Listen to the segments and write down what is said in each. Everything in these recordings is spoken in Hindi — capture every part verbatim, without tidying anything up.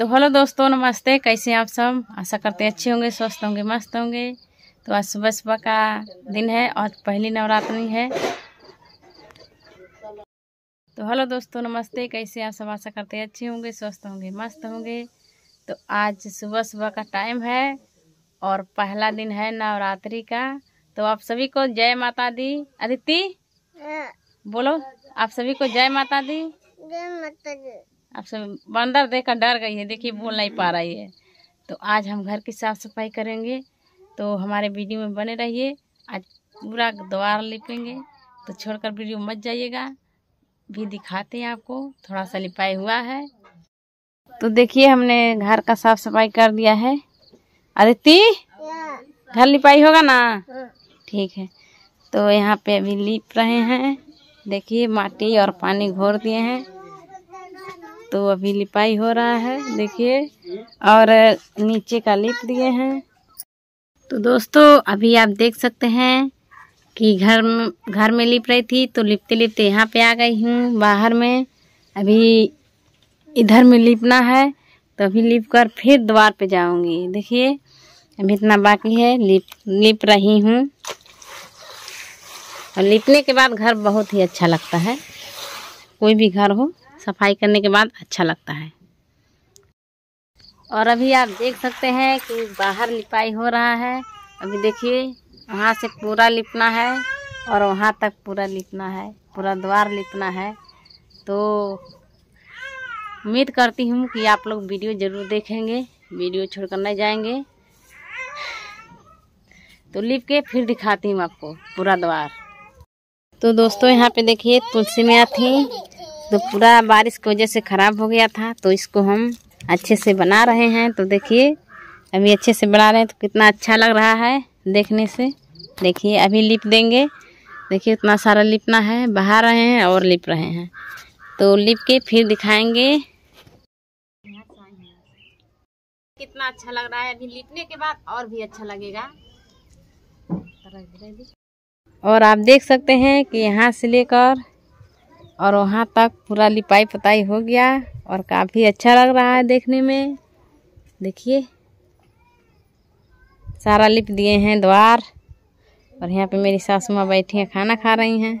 तो हेलो दोस्तों, नमस्ते। कैसे हैं आप सब? आशा करते हैं अच्छे होंगे, स्वस्थ होंगे, मस्त होंगे। तो आज सुबह सुबह का दिन है और पहली नवरात्रि है। तो हेलो दोस्तों, नमस्ते। कैसे हैं आप सब? आशा करते हैं अच्छे होंगे, स्वस्थ होंगे, मस्त होंगे। तो आज सुबह सुबह का टाइम है और पहला दिन है नवरात्रि का। तो आप सभी को जय माता दी। अदिति बोलो, आप सभी को जय माता दी। जय माता दी। आप सब बंदर देखकर डर गई है, देखिए बोल नहीं पा रही है। तो आज हम घर की साफ सफाई करेंगे, तो हमारे वीडियो में बने रहिए। आज पूरा द्वार लिपेंगे, तो छोड़कर वीडियो मत जाइएगा। भी दिखाते हैं आपको, थोड़ा सा लिपाई हुआ है। तो देखिए हमने घर का साफ सफाई कर दिया है। अदिति घर लिपाई होगा ना? ठीक है। तो यहाँ पे अभी लिप रहे हैं। देखिए माटी और पानी घोर दिए हैं, तो अभी लिपाई हो रहा है। देखिए, और नीचे का लिप दिए हैं। तो दोस्तों अभी आप देख सकते हैं कि घर में घर में लिप रही थी, तो लिपते लिपते यहाँ पे आ गई हूँ बाहर में। अभी इधर में लिपना है, तो अभी लिप कर फिर द्वार पे जाऊंगी। देखिए अभी इतना बाकी है, लिप लिप रही हूँ। और लिपने के बाद घर बहुत ही अच्छा लगता है। कोई भी घर हो, सफाई करने के बाद अच्छा लगता है। और अभी आप देख सकते हैं कि बाहर लिपाई हो रहा है। अभी देखिए वहाँ से पूरा लिपना है और वहाँ तक पूरा लिपना है, पूरा द्वार लिपना है। तो उम्मीद करती हूँ कि आप लोग वीडियो ज़रूर देखेंगे, वीडियो छोड़कर नहीं जाएंगे। तो लिप के फिर दिखाती हूँ आपको पूरा द्वार। तो दोस्तों यहाँ पे देखिए तुलसी मैया थी, तो पूरा बारिश की वजह से ख़राब हो गया था, तो इसको हम अच्छे से बना रहे हैं। तो देखिए अभी अच्छे से बना रहे हैं, तो कितना अच्छा लग रहा है देखने से। देखिए अभी लिप देंगे। देखिए इतना सारा लिपना है, बहा रहे हैं और लिप रहे हैं। तो लिप के फिर दिखाएंगे कितना अच्छा लग रहा है। अभी लिपने के बाद और भी अच्छा लगेगा। और आप देख सकते हैं कि यहाँ से लेकर और वहाँ तक पूरा लिपाई पुताई हो गया और काफ़ी अच्छा लग रहा है देखने में। देखिए सारा लिप दिए हैं द्वार। और यहाँ पे मेरी सासू माँ बैठी हैं, खाना खा रही हैं।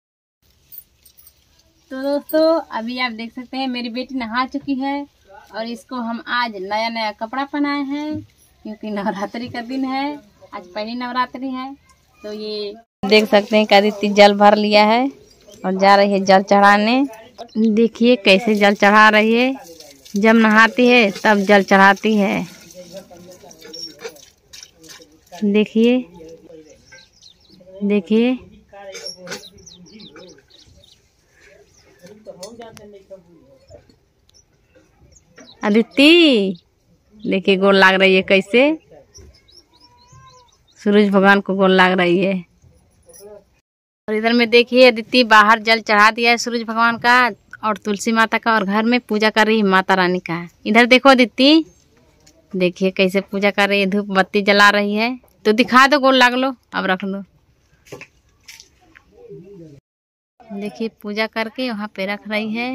तो दोस्तों अभी आप देख सकते हैं मेरी बेटी नहा चुकी है और इसको हम आज नया नया कपड़ा पहनाए हैं, क्योंकि नवरात्रि का दिन है। आज पहली नवरात्रि है। तो ये देख सकते हैं कि अदिति जल भर लिया है और जा रही है जल चढ़ाने। देखिए कैसे जल चढ़ा रही है। जब नहाती है तब जल चढ़ाती है। देखिए देखिए अदिति देखिए गोल लाग रही है, कैसे सूरज भगवान को गोल लाग रही है। और इधर में देखिए अदिति बाहर जल चढ़ा दिया है सूरज भगवान का और तुलसी माता का, और घर में पूजा कर रही है माता रानी का। इधर देखो अदिति, देखिए कैसे पूजा कर रही है, धूप बत्ती जला रही है। तो दिखा दो, गोल लाग लो, अब रख दो। देखिए पूजा करके वहाँ पे रख रही है,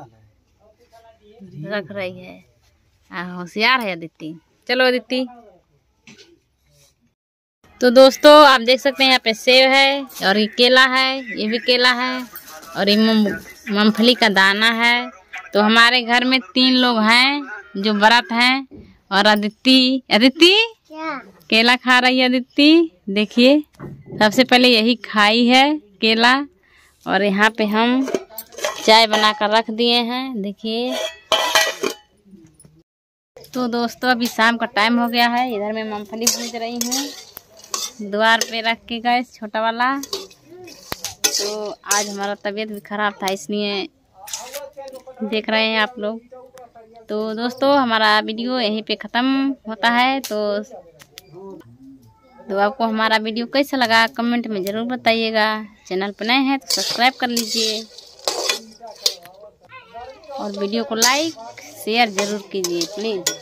रख रही है। होशियार है अदिति। चलो अदिति। तो दोस्तों आप देख सकते हैं यहाँ पे सेब है और ये केला है, ये भी केला है और ये मूंगफली का दाना है। तो हमारे घर में तीन लोग हैं जो व्रत हैं। और अदिति अदिति केला खा रही है अदिति। देखिए सबसे पहले यही खाई है केला। और यहाँ पे हम चाय बनाकर रख दिए हैं। देखिए तो दोस्तों अभी शाम का टाइम हो गया है। इधर मैं मूंगफली भूज रही हूँ द्वार पे रख के गैस छोटा वाला। तो आज हमारा तबीयत भी खराब था, इसलिए देख रहे हैं आप लोग। तो दोस्तों हमारा वीडियो यहीं पे ख़त्म होता है। तो तो आपको हमारा वीडियो कैसा लगा कमेंट में ज़रूर बताइएगा। चैनल पर नए हैं तो सब्सक्राइब कर लीजिए और वीडियो को लाइक शेयर ज़रूर कीजिए प्लीज़।